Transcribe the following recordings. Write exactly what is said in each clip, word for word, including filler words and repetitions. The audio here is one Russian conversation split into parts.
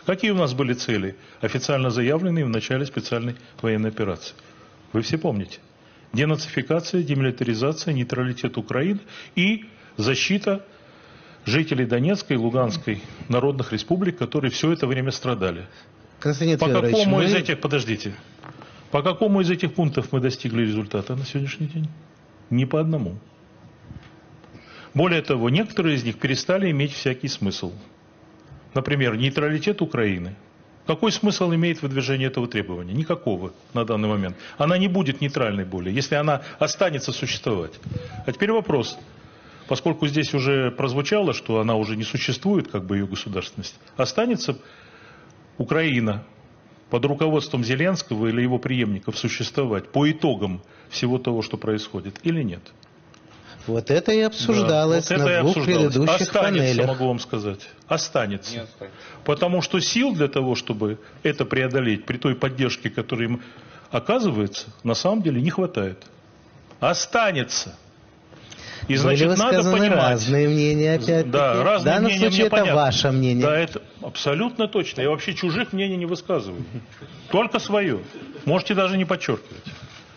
Какие у нас были цели, официально заявленные в начале специальной военной операции? Вы все помните. Денацификация, демилитаризация, нейтралитет Украины и защита жителей Донецкой и Луганской народных республик, которые все это время страдали. Константин По Федорович, какому мы... из этих, подождите, по какому из этих пунктов мы достигли результата на сегодняшний день? Ни по одному. Более того, некоторые из них перестали иметь всякий смысл. Например, нейтралитет Украины. Какой смысл имеет выдвижение этого требования? Никакого на данный момент. Она не будет нейтральной более, если она останется существовать. А теперь вопрос. Поскольку здесь уже прозвучало, что она уже не существует, как бы ее государственность, останется Украина под руководством Зеленского или его преемников существовать по итогам всего того, что происходит, или нет? Вот это и обсуждалось да, вот на это двух обсуждалось. предыдущих Останется, панелях. могу вам сказать. Останется. Не останется. Потому что сил для того, чтобы это преодолеть, при той поддержке, которая им оказывается, на самом деле не хватает. Останется. И значит, Были надо высказаны понимать. Разные мнения, опять-таки. Да, разные в данном мнения, случае мне это понятно. ваше мнение. Да, это абсолютно точно. Я вообще чужих мнений не высказываю. Только свое. Можете даже не подчеркивать.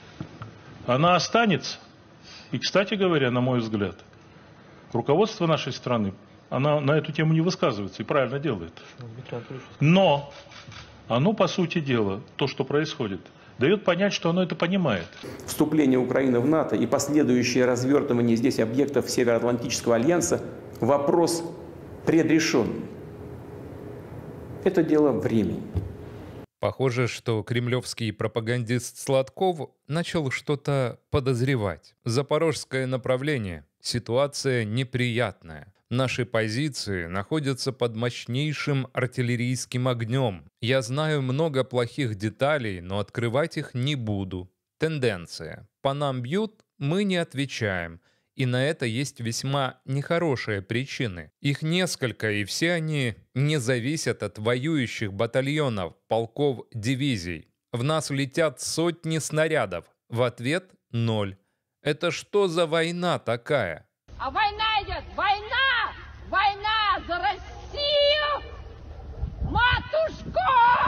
Она останется. И, кстати говоря, на мой взгляд, руководство нашей страны, она на эту тему не высказывается и правильно делает. Но оно, по сути дела, то, что происходит, дает понять, что оно это понимает. Вступление Украины в НАТО и последующее развертывание здесь объектов Североатлантического альянса – вопрос предрешенный. Это дело времени. Похоже, что кремлевский пропагандист Сладков начал что-то подозревать. Запорожское направление. Ситуация неприятная. Наши позиции находятся под мощнейшим артиллерийским огнем. Я знаю много плохих деталей, но открывать их не буду. Тенденция. По нам бьют, мы не отвечаем. И на это есть весьма нехорошие причины. Их несколько, и все они не зависят от воюющих батальонов, полков, дивизий. В нас летят сотни снарядов. В ответ – ноль. Это что за война такая? А война идет! Война! Война за Россию! Матушку!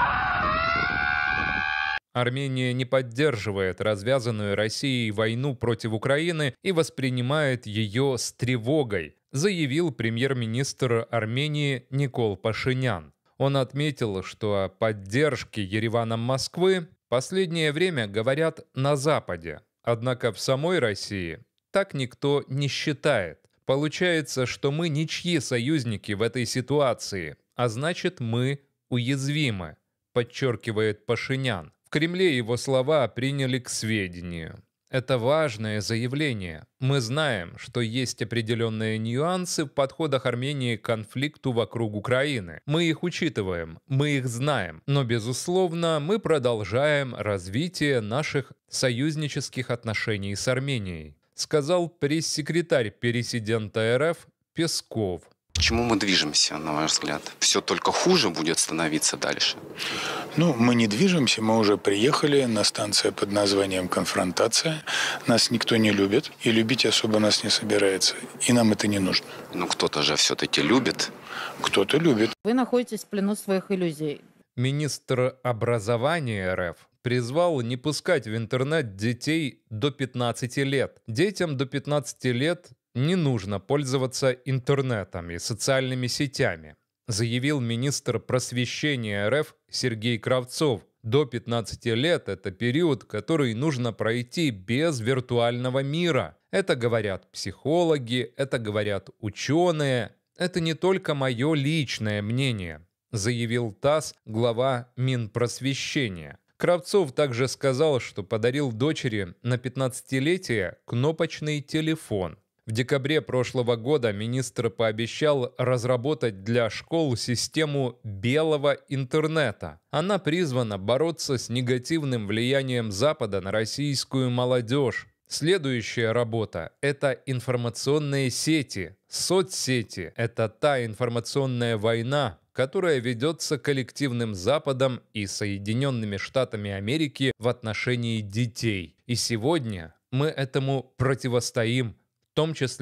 Армения не поддерживает развязанную Россией войну против Украины и воспринимает ее с тревогой, заявил премьер-министр Армении Никол Пашинян. Он отметил, что о поддержке Ереваном Москвы последнее время говорят на Западе, однако в самой России так никто не считает. Получается, что мы ничьи союзники в этой ситуации, а значит, мы уязвимы, подчеркивает Пашинян. В Кремле его слова приняли к сведению. Это важное заявление. Мы знаем, что есть определенные нюансы в подходах Армении к конфликту вокруг Украины. Мы их учитываем, мы их знаем. Но, безусловно, мы продолжаем развитие наших союзнических отношений с Арменией, сказал пресс-секретарь президента РФ Песков. К чему мы движемся, на ваш взгляд? Все только хуже будет становиться дальше? Ну, мы не движемся, мы уже приехали на станцию под названием «Конфронтация». Нас никто не любит, и любить особо нас не собирается. И нам это не нужно. Ну, кто-то же все-таки любит. Кто-то любит. Вы находитесь в плену своих иллюзий. Министр образования РФ призвал не пускать в интернет детей до пятнадцати лет. Детям до пятнадцати лет не нужно пользоваться интернетом и социальными сетями, заявил министр просвещения РФ Сергей Кравцов. До пятнадцати лет – это период, который нужно пройти без виртуального мира. Это говорят психологи, это говорят ученые. Это не только мое личное мнение, заявил ТАСС глава Минпросвещения. Кравцов также сказал, что подарил дочери на пятнадцатилетие кнопочный телефон. В декабре прошлого года министр пообещал разработать для школ систему белого интернета. Она призвана бороться с негативным влиянием Запада на российскую молодежь. Следующая работа – это информационные сети. Соцсети – это та информационная война, которая ведется коллективным Западом и Соединенными Штатами Америки в отношении детей. И сегодня мы этому противостоим, в том числе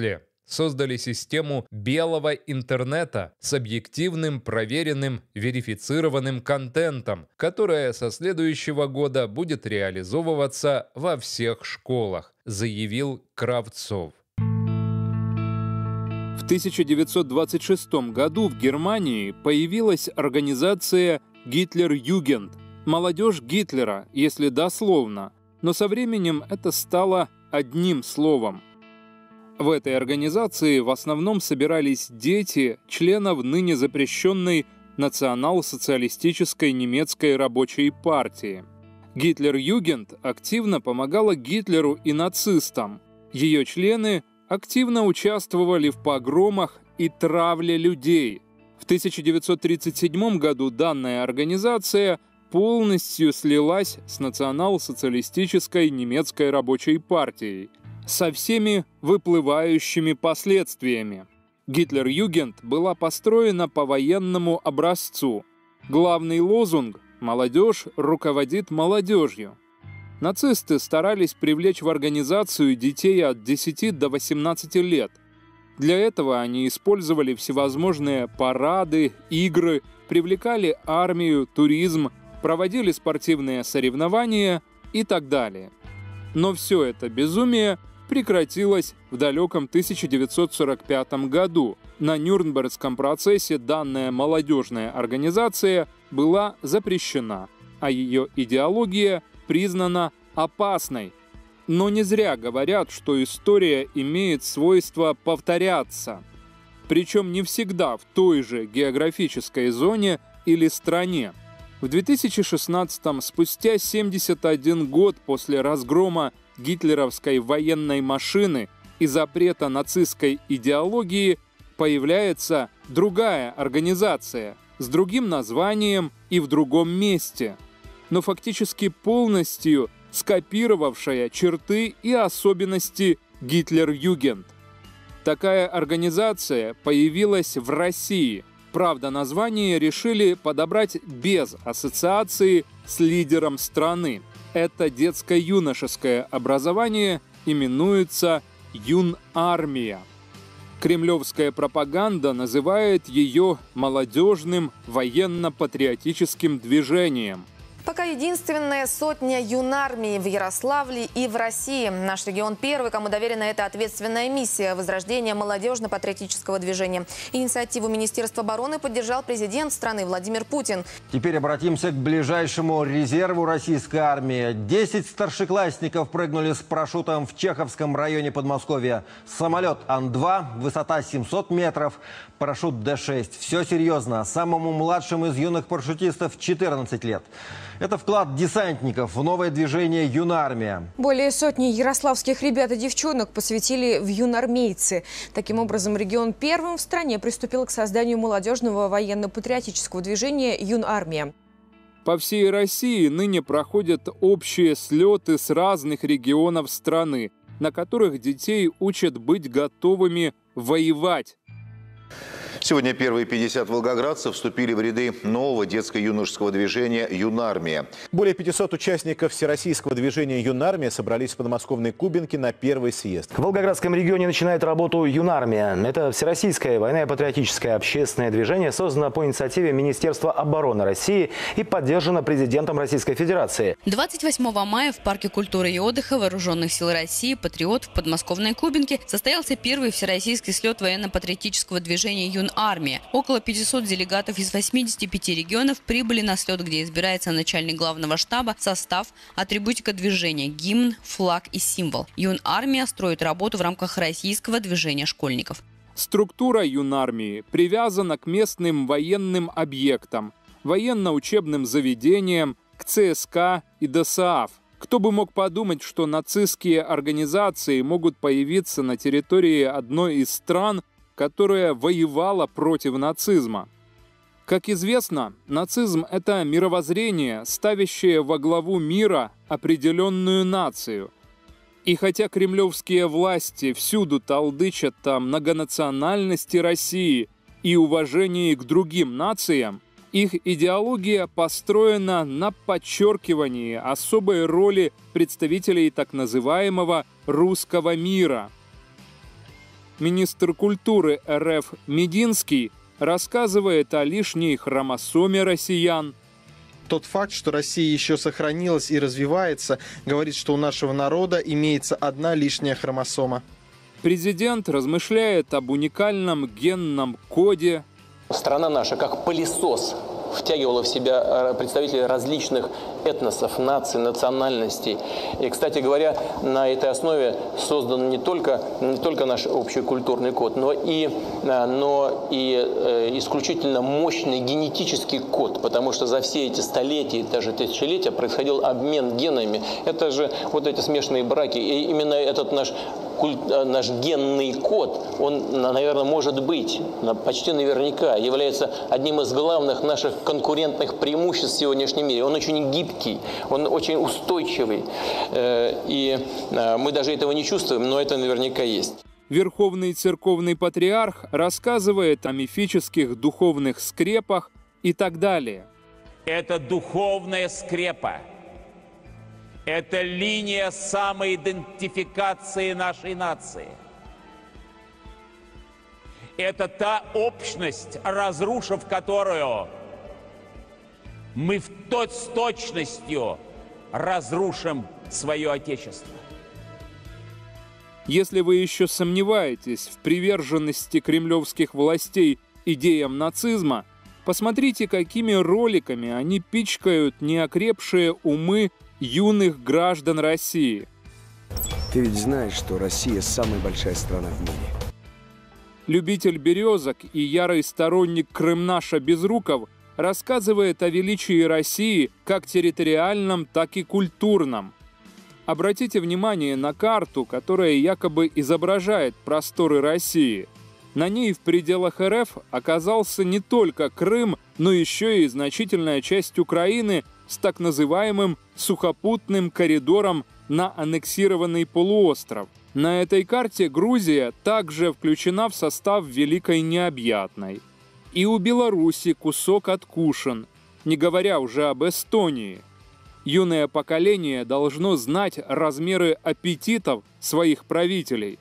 создали систему белого интернета с объективным, проверенным, верифицированным контентом, которая со следующего года будет реализовываться во всех школах, заявил Кравцов. В тысяча девятьсот двадцать шестом году в Германии появилась организация «Гитлер-Югенд» – «Молодежь Гитлера», если дословно, но со временем это стало одним словом. В этой организации в основном собирались дети членов ныне запрещенной национал-социалистической немецкой рабочей партии. Гитлер-Югенд активно помогала Гитлеру и нацистам. Ее члены активно участвовали в погромах и травле людей. В тысяча девятьсот тридцать седьмом году данная организация полностью слилась с национал-социалистической немецкой рабочей партией, со всеми выплывающими последствиями. Гитлер-Югенд была построена по военному образцу. Главный лозунг «Молодежь руководит молодежью». Нацисты старались привлечь в организацию детей от десяти до восемнадцати лет. Для этого они использовали всевозможные парады, игры, привлекали армию, туризм, проводили спортивные соревнования и так далее. Но все это безумие прекратилось в далеком тысяча девятьсот сорок пятом году. На Нюрнбергском процессе данная молодежная организация была запрещена, а ее идеология признана опасной. Но не зря говорят, что история имеет свойство повторяться. Причем не всегда в той же географической зоне или стране. В две тысячи шестнадцатом, спустя семьдесят один год после разгрома гитлеровской военной машины и запрета нацистской идеологии, появляется другая организация с другим названием и в другом месте, но фактически полностью скопировавшая черты и особенности Гитлер-Югенд. Такая организация появилась в России. Правда, название решили подобрать без ассоциации с лидером страны. Это детско-юношеское образование именуется Юнармия. Кремлевская пропаганда называет ее молодежным военно-патриотическим движением. Пока единственная сотня юнармии в Ярославле и в России. Наш регион первый, кому доверена эта ответственная миссия – возрождения молодежно-патриотического движения. Инициативу Министерства обороны поддержал президент страны Владимир Путин. Теперь обратимся к ближайшему резерву российской армии. Десять старшеклассников прыгнули с парашютом в Чеховском районе Подмосковья. Самолет Ан два, высота семьсот метров, парашют Дэ шесть. Все серьезно. Самому младшему из юных парашютистов четырнадцать лет. Это вклад десантников в новое движение «Юнармия». Более сотни ярославских ребят и девчонок посвятили в юнармейцы. Таким образом, регион первым в стране приступил к созданию молодежного военно-патриотического движения «Юнармия». По всей России ныне проходят общие слеты с разных регионов страны, на которых детей учат быть готовыми воевать. Сегодня первые пятьдесят волгоградцев вступили в ряды нового детско-юношеского движения «Юнармия». Более пятисот участников всероссийского движения «Юнармия» собрались в подмосковной Кубинке на первый съезд. В Волгоградском регионе начинает работу «Юнармия». Это всероссийское военно-патриотическое общественное движение, создано по инициативе Министерства обороны России и поддержано президентом Российской Федерации. двадцать восьмого мая в Парке культуры и отдыха Вооруженных сил России «Патриот» в подмосковной Кубинке состоялся первый всероссийский слет военно-патриотического движения «Юнармия». Армия. Около пятисот делегатов из восьмидесяти пяти регионов прибыли на слет, где избирается начальник главного штаба, состав, атрибутика движения, гимн, флаг и символ. Юнармия строит работу в рамках российского движения школьников. Структура Юнармии привязана к местным военным объектам, военно-учебным заведениям, к Цэ Эс Ка и Дэ Эс А Эф. Кто бы мог подумать, что нацистские организации могут появиться на территории одной из стран, которая воевала против нацизма. Как известно, нацизм – это мировоззрение, ставящее во главу мира определенную нацию. И хотя кремлевские власти всюду толдычат о многонациональности России и уважении к другим нациям, их идеология построена на подчеркивании особой роли представителей так называемого «русского мира». министр культуры эр эф Мединский рассказывает о лишней хромосоме россиян. Тот факт, что Россия еще сохранилась и развивается, говорит, что у нашего народа имеется одна лишняя хромосома. Президент размышляет об уникальном генном коде. Страна наша, как пылесос, втягивала в себя представителей различных этносов, наций, национальностей. И, кстати говоря, на этой основе создан не только, не только наш общий культурный код, но и, но и э, исключительно мощный генетический код, потому что за все эти столетия, даже тысячелетия происходил обмен генами. Это же вот эти смешанные браки. И именно этот наш, культ, наш генный код, он, наверное, может быть, почти наверняка, является одним из главных наших конкурентных преимуществ в сегодняшнем мире. Он очень гибкий, он очень устойчивый. И мы даже этого не чувствуем, но это наверняка есть. Верховный церковный патриарх рассказывает о мифических духовных скрепах и так далее. Это духовная скрепа. Это линия самоидентификации нашей нации. Это та общность, разрушив которую мы в то- с точностью разрушим свое Отечество. Если вы еще сомневаетесь в приверженности кремлевских властей идеям нацизма, посмотрите, какими роликами они пичкают неокрепшие умы юных граждан России. Ты ведь знаешь, что Россия самая большая страна в мире. Любитель березок и ярый сторонник Крымнаша Безруков рассказывает о величии России как территориальном, так и культурном. Обратите внимание на карту, которая якобы изображает просторы России. На ней в пределах эр эф оказался не только Крым, но еще и значительная часть Украины с так называемым сухопутным коридором на аннексированный полуостров. На этой карте Грузия также включена в состав Великой Необъятной. И у Беларуси кусок откушен, не говоря уже об Эстонии. Юное поколение должно знать размеры аппетитов своих правителей.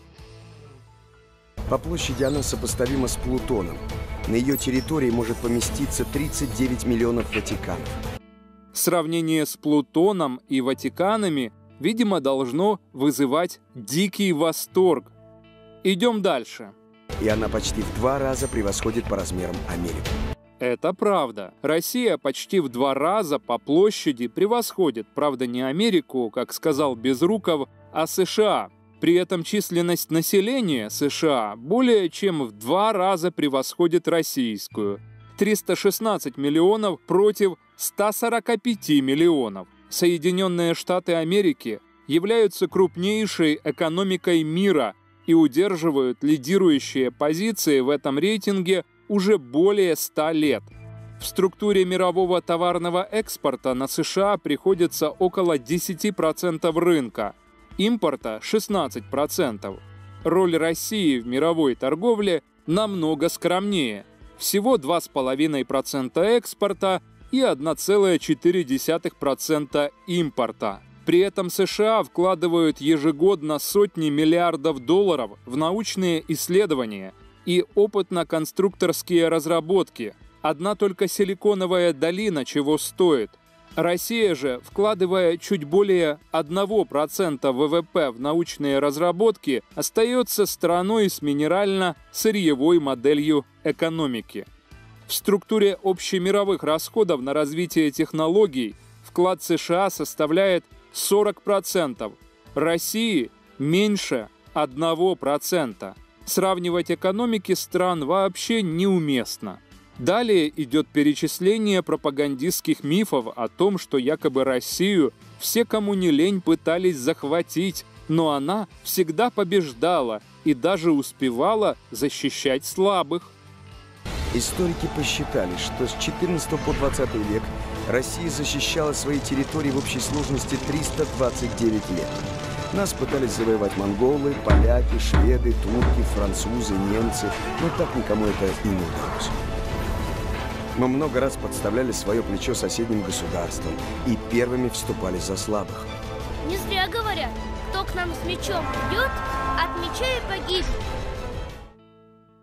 По площади она сопоставима с Плутоном. На ее территории может поместиться тридцать девять миллионов Ватиканов. Сравнение с Плутоном и Ватиканами, видимо, должно вызывать дикий восторг. Идем дальше. И она почти в два раза превосходит по размерам Америку. Это правда. Россия почти в два раза по площади превосходит, правда, не Америку, как сказал Безруков, а США. При этом численность населения США более чем в два раза превосходит российскую. триста шестнадцать миллионов против ста сорока пяти миллионов. Соединенные Штаты Америки являются крупнейшей экономикой мира и удерживают лидирующие позиции в этом рейтинге уже более ста лет. В структуре мирового товарного экспорта на США приходится около десяти процентов рынка, импорта шестнадцать процентов. Роль России в мировой торговле намного скромнее, всего два с половиной процента экспорта и одна целая четыре десятых процента импорта. При этом США вкладывают ежегодно сотни миллиардов долларов в научные исследования и опытно-конструкторские разработки. Одна только Силиконовая долина чего стоит. Россия же, вкладывая чуть более одного процента вэ вэ пэ в научные разработки, остается страной с минерально-сырьевой моделью экономики. В структуре общемировых расходов на развитие технологий вклад США составляет сорок процентов, России меньше одного процента. Сравнивать экономики стран вообще неуместно. Далее идет перечисление пропагандистских мифов о том, что якобы Россию все, кому не лень, пытались захватить, но она всегда побеждала и даже успевала защищать слабых. Историки посчитали, что с четырнадцатого по двадцатый век Россия защищала свои территории в общей сложности триста двадцать девять лет. Нас пытались завоевать монголы, поляки, шведы, турки, французы, немцы, но так никому это и не удалось. Мы много раз подставляли свое плечо соседним государствам и первыми вступали за слабых. Не зря говорят, кто к нам с мечом идет, от меча и погибнет.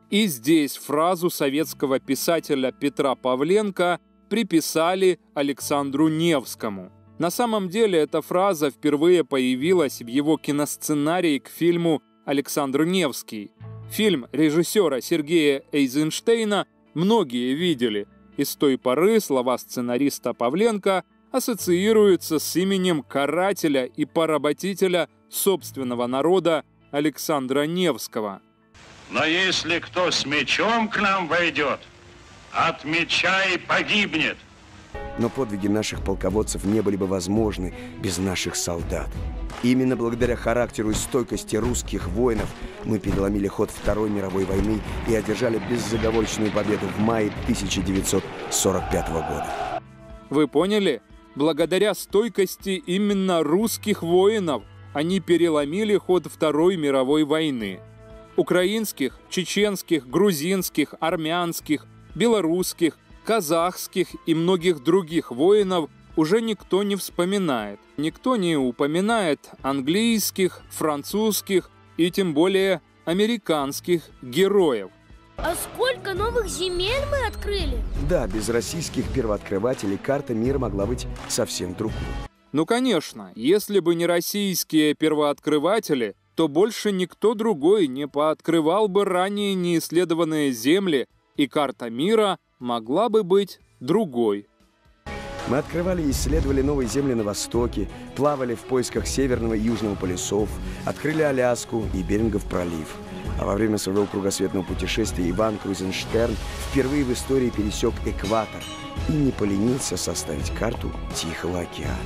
И здесь фразу советского писателя Петра Павленко приписали Александру Невскому. На самом деле эта фраза впервые появилась в его киносценарии к фильму «Александр Невский». Фильм режиссера Сергея Эйзенштейна многие видели, и с той поры слова сценариста Павленко ассоциируются с именем карателя и поработителя собственного народа Александра Невского. Но если кто с мечом к нам войдет, от меча и погибнет. Но подвиги наших полководцев не были бы возможны без наших солдат. Именно благодаря характеру и стойкости русских воинов мы переломили ход Второй мировой войны и одержали безоговорочную победу в мае тысяча девятьсот сорок пятого года. Вы поняли? Благодаря стойкости именно русских воинов они переломили ход Второй мировой войны. Украинских, чеченских, грузинских, армянских, белорусских, казахских и многих других воинов уже никто не вспоминает. Никто не упоминает английских, французских и тем более американских героев. А сколько новых земель мы открыли? Да, без российских первооткрывателей карта мира могла быть совсем другой. Ну конечно, если бы не российские первооткрыватели, то больше никто другой не пооткрывал бы ранее неисследованные земли, и карта мира могла бы быть другой. Мы открывали и исследовали новые земли на востоке, плавали в поисках Северного и Южного полюсов, открыли Аляску и Берингов пролив. А во время своего кругосветного путешествия Иван Крузенштерн впервые в истории пересек экватор и не поленился составить карту Тихого океана.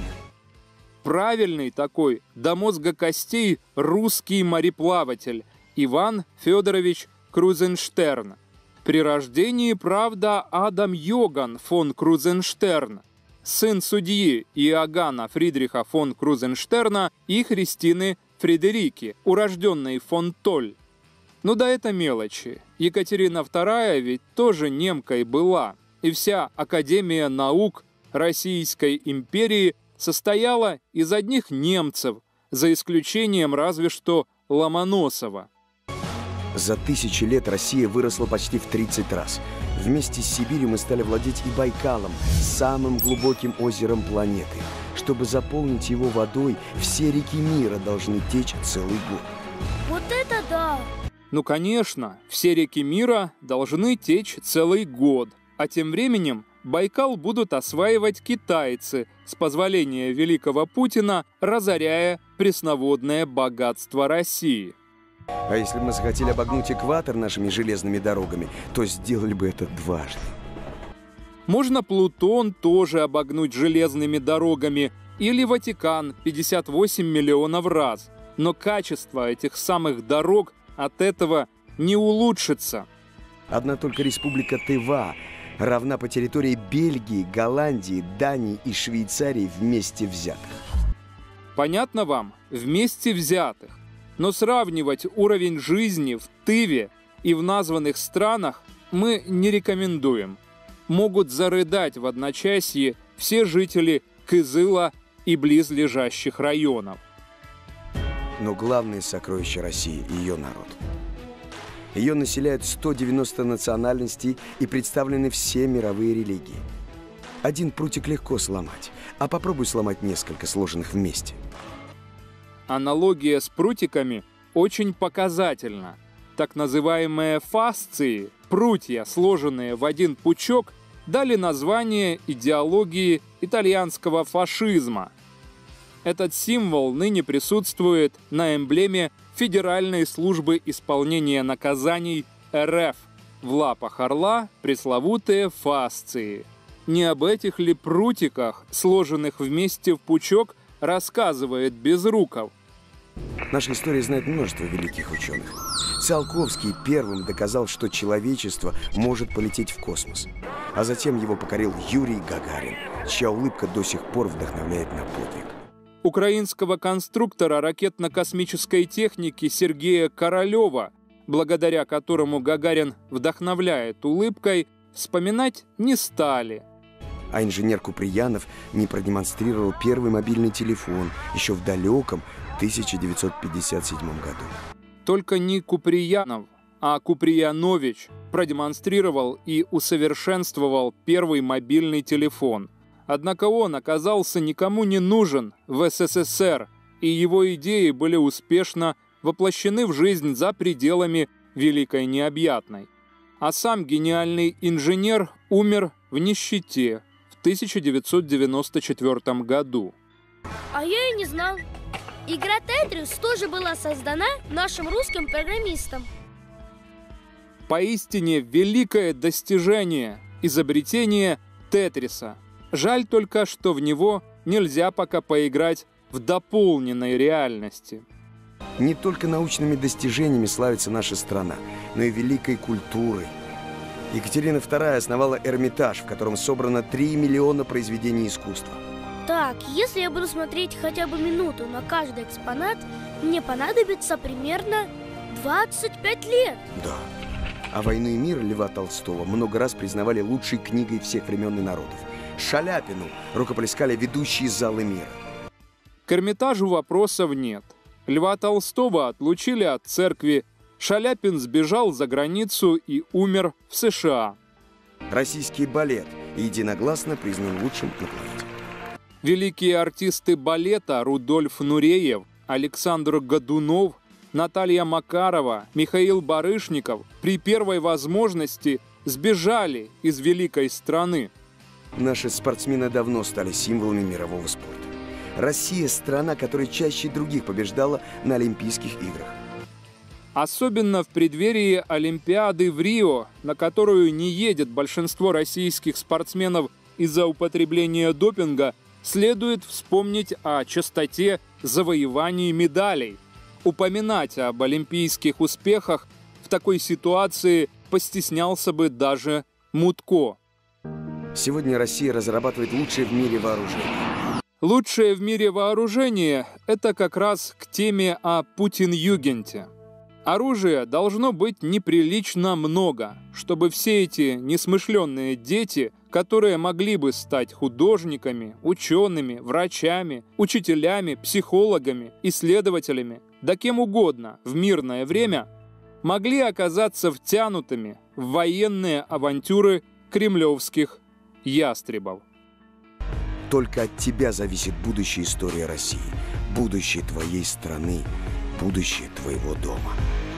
Правильный такой, до мозга костей, русский мореплаватель Иван Федорович Крузенштерн. При рождении, правда, Адам Йоган фон Крузенштерн, сын судьи Иоганна Фридриха фон Крузенштерна и Христины Фредерики, урожденной фон Толь. Ну да это мелочи. Екатерина вторая ведь тоже немкой была, и вся Академия наук Российской империи состояла из одних немцев, за исключением разве что Ломоносова. За тысячи лет Россия выросла почти в тридцать раз. Вместе с Сибирью мы стали владеть и Байкалом, самым глубоким озером планеты. Чтобы заполнить его водой, все реки мира должны течь целый год. Вот это да! Ну конечно, все реки мира должны течь целый год. А тем временем Байкал будут осваивать китайцы, с позволения великого Путина, разоряя пресноводное богатство России. А если бы мы захотели обогнуть экватор нашими железными дорогами, то сделали бы это дважды. Можно Плутон тоже обогнуть железными дорогами, или Ватикан пятьдесят восемь миллионов раз. Но качество этих самых дорог от этого не улучшится. Одна только республика Тыва равна по территории Бельгии, Голландии, Дании и Швейцарии вместе взятых. Понятно вам? Вместе взятых. Но сравнивать уровень жизни в Тыве и в названных странах мы не рекомендуем. Могут зарыдать в одночасье все жители Кызыла и близлежащих районов. Но главное сокровище России – ее народ. Ее населяют сто девяносто национальностей и представлены все мировые религии. Один прутик легко сломать, а попробуй сломать несколько, сложенных вместе. Аналогия с прутиками очень показательна. Так называемые фасции, прутья, сложенные в один пучок, дали название идеологии итальянского фашизма. Этот символ ныне присутствует на эмблеме Федеральной службы исполнения наказаний эр эф. В лапах орла пресловутые фасции. Не об этих ли прутиках, сложенных вместе в пучок, рассказывает Безруков? Наша история знает множество великих ученых. Циолковский первым доказал, что человечество может полететь в космос. А затем его покорил Юрий Гагарин, чья улыбка до сих пор вдохновляет на подвиг. Украинского конструктора ракетно-космической техники Сергея Королева, благодаря которому Гагарин вдохновляет улыбкой, вспоминать не стали. А инженер Куприянов не продемонстрировал первый мобильный телефон еще в далеком тысяча девятьсот пятьдесят седьмом году. Только не Куприянов, а Куприянович продемонстрировал и усовершенствовал первый мобильный телефон. Однако он оказался никому не нужен в эс эс эс эр, и его идеи были успешно воплощены в жизнь за пределами Великой Необъятной. А сам гениальный инженер умер в нищете в тысяча девятьсот девяносто четвёртом году. А я и не знал. Игра Тетрис тоже была создана нашим русским программистом. Поистине великое достижение – изобретение Тетриса. Жаль только, что в него нельзя пока поиграть в дополненной реальности. Не только научными достижениями славится наша страна, но и великой культурой. Екатерина вторая основала Эрмитаж, в котором собрано три миллиона произведений искусства. Так, если я буду смотреть хотя бы минуту на каждый экспонат, мне понадобится примерно двадцать пять лет. Да. А «Войну и мир» Льва Толстого много раз признавали лучшей книгой всех времен и народов. Шаляпину рукоплескали ведущие залы мира. К Эрмитажу вопросов нет. Льва Толстого отлучили от церкви, Шаляпин сбежал за границу и умер в США. Российский балет единогласно признан лучшим на планете. Великие артисты балета Рудольф Нуреев, Александр Годунов, Наталья Макарова, Михаил Барышников при первой возможности сбежали из великой страны. Наши спортсмены давно стали символами мирового спорта. Россия – страна, которая чаще других побеждала на Олимпийских играх. Особенно в преддверии Олимпиады в Рио, на которую не едет большинство российских спортсменов из-за употребления допинга, следует вспомнить о частоте завоеваний медалей. Упоминать об олимпийских успехах в такой ситуации постеснялся бы даже Мутко. Сегодня Россия разрабатывает лучшее в мире вооружение. Лучшее в мире вооружение – это как раз к теме о Путин-Югенте. Оружия должно быть неприлично много, чтобы все эти несмышленные дети, которые могли бы стать художниками, учеными, врачами, учителями, психологами, исследователями, да кем угодно в мирное время, могли оказаться втянутыми в военные авантюры кремлевских ястребов. Только от тебя зависит будущее истории России, будущее твоей страны, будущее твоего дома.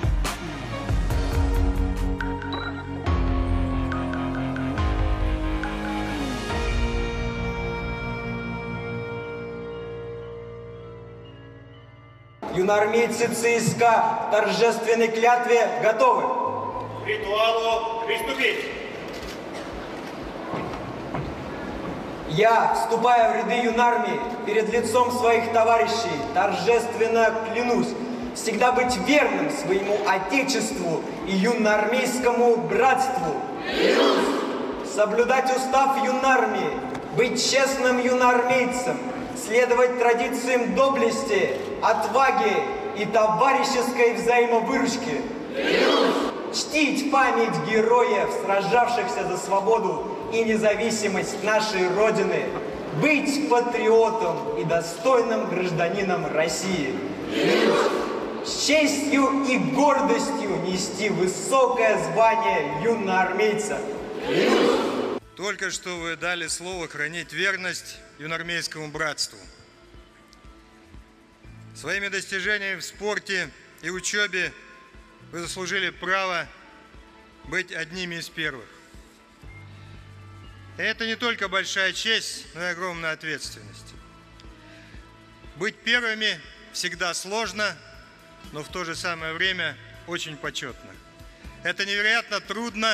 Юноармейцы ЦСКА к торжественной клятве готовы. К ритуалу приступить. Я, вступая в ряды юнармии, перед лицом своих товарищей, торжественно клянусь всегда быть верным своему отечеству и юноармейскому братству. Клянусь! Соблюдать устав юнармии, быть честным юноармейцем, следовать традициям доблести, отваги и товарищеской взаимовыручки. Клянусь! Чтить память героев, сражавшихся за свободу и независимость нашей Родины, быть патриотом и достойным гражданином России. Клянусь! С честью и гордостью нести высокое звание юноармейца. Клянусь! Только что вы дали слово хранить верность юноармейскому братству. Своими достижениями в спорте и учебе вы заслужили право быть одними из первых. И это не только большая честь, но и огромная ответственность. Быть первыми всегда сложно, но в то же самое время очень почетно. Это невероятно трудно,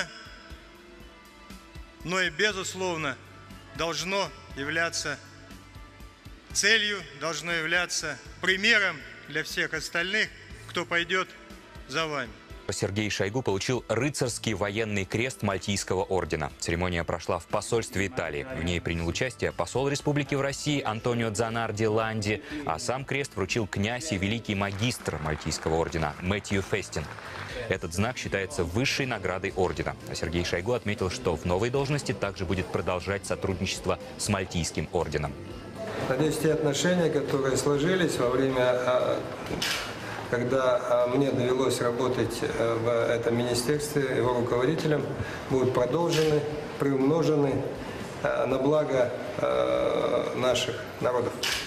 но и, безусловно, должно являться целью, должно являться примером для всех остальных, кто пойдет за вами. Сергей Шойгу получил рыцарский военный крест Мальтийского ордена. Церемония прошла в посольстве Италии. В ней принял участие посол республики в России Антонио Дзанарди Ланди, а сам крест вручил князь и великий магистр Мальтийского ордена Мэтью Фестин. Этот знак считается высшей наградой ордена. А Сергей Шойгу отметил, что в новой должности также будет продолжать сотрудничество с Мальтийским орденом. Надеюсь, те отношения, которые сложились во время когда мне довелось работать в этом министерстве, его руководителем, будут продолжены, приумножены на благо наших народов.